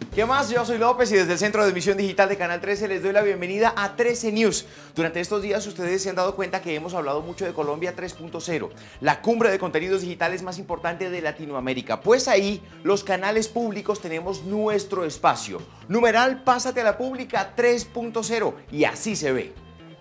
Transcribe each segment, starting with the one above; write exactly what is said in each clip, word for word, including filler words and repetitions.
¿Qué más? Yo soy López y desde el Centro de Emisión Digital de Canal trece les doy la bienvenida a trece News. Durante estos días ustedes se han dado cuenta que hemos hablado mucho de Colombia tres punto cero, la cumbre de contenidos digitales más importante de Latinoamérica. Pues ahí, los canales públicos tenemos nuestro espacio. Numeral Pásate a la Pública tres punto cero y así se ve.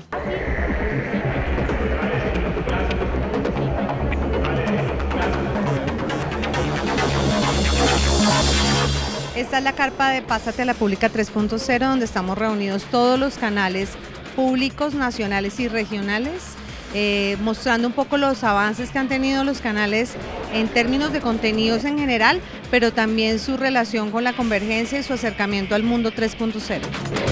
Esta es la carpa de Pásate a la Pública tres punto cero, donde estamos reunidos todos los canales públicos, nacionales y regionales, eh, mostrando un poco los avances que han tenido los canales en términos de contenidos en general, pero también su relación con la convergencia y su acercamiento al mundo tres punto cero.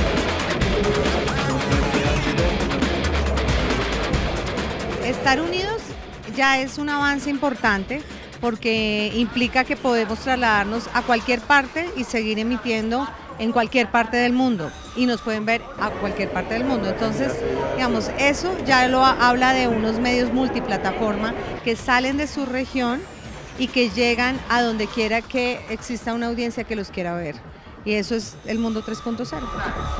Estar unidos ya es un avance importante, porque implica que podemos trasladarnos a cualquier parte y seguir emitiendo en cualquier parte del mundo, y nos pueden ver a cualquier parte del mundo. Entonces, digamos, eso ya lo habla de unos medios multiplataforma que salen de su región y que llegan a donde quiera que exista una audiencia que los quiera ver. Y eso es el mundo tres punto cero.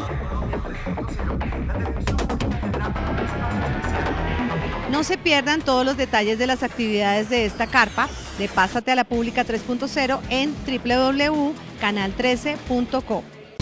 No se pierdan todos los detalles de las actividades de esta carpa de Pásate a la Pública tres punto cero en w w w punto canal trece punto co.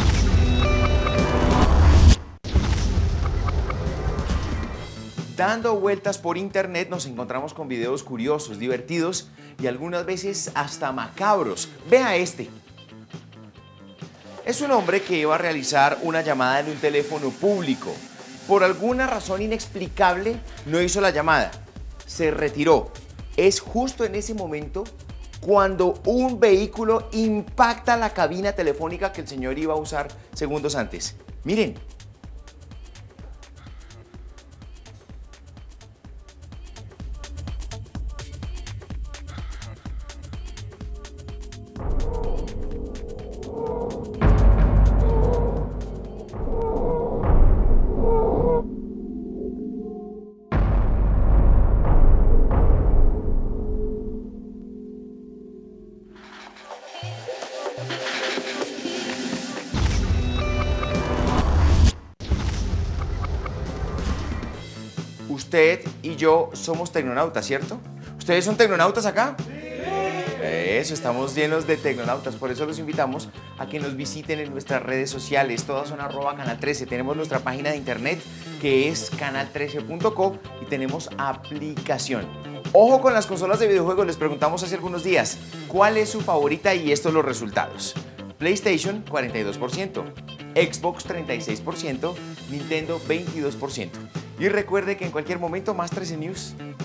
Dando vueltas por internet nos encontramos con videos curiosos, divertidos y algunas veces hasta macabros. Vea este. Es un hombre que iba a realizar una llamada en un teléfono público. Por alguna razón inexplicable no hizo la llamada, se retiró. Es justo en ese momento cuando un vehículo impacta la cabina telefónica que el señor iba a usar segundos antes. Miren. Usted y yo somos tecnonautas, ¿cierto? ¿Ustedes son tecnonautas acá? Sí. Eso, estamos llenos de tecnonautas, por eso los invitamos a que nos visiten en nuestras redes sociales, todas son arroba canal trece. Tenemos nuestra página de internet que es canal trece punto co y tenemos aplicación. Ojo con las consolas de videojuegos, les preguntamos hace algunos días, ¿cuál es su favorita? Y estos los resultados. PlayStation, cuarenta y dos por ciento, Xbox, treinta y seis por ciento, Nintendo, veintidós por ciento. Y recuerde que en cualquier momento más trece News.